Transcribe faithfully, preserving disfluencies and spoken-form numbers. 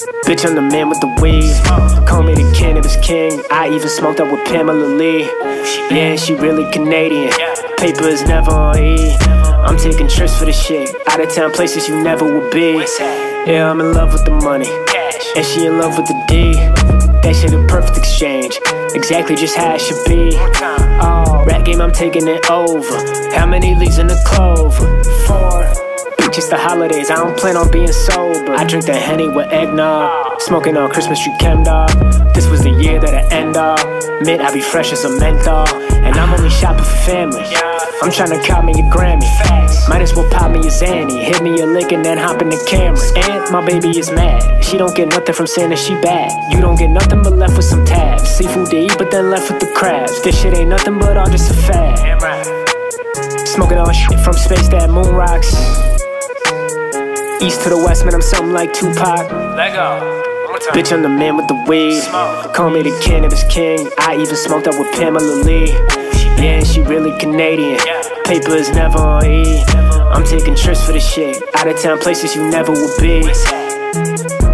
Bitch, I'm the man with the weed. Call me the cannabis king. I even smoked up with Pamela Lee. Yeah, she really Canadian. Paper is never on E. I'm taking trips for the shit. Out of town places you never would be. Yeah, I'm in love with the money, and she in love with the D. That shit a perfect exchange, exactly just how it should be. Oh, rap game, I'm taking it over. How many leaves in the clover? Four. Just the holidays, I don't plan on being sober. I drink the Henny with eggnog, smoking on Christmas tree chem dog. This was the year that I end off. Mid, I be fresh as a menthol, and I'm only shopping for family. I'm tryna cop me a Grammy, might as well pop me a Zanny. Hit me a lick and then hop in the camera. And my baby is mad, she don't get nothing from saying that she bad. You don't get nothing but left with some tabs. Seafood to eat but then left with the crabs. This shit ain't nothing but all just a fad. Smoking all shit from space that moon rocks. East to the west, man, I'm something like Tupac. Let go. Bitch, I'm the man with the weed. Call me the cannabis king. I even smoked up with Pamela Lee. Yeah, she really Canadian. Paper is never on E. I'm taking trips for the shit. Out of town places you never would be.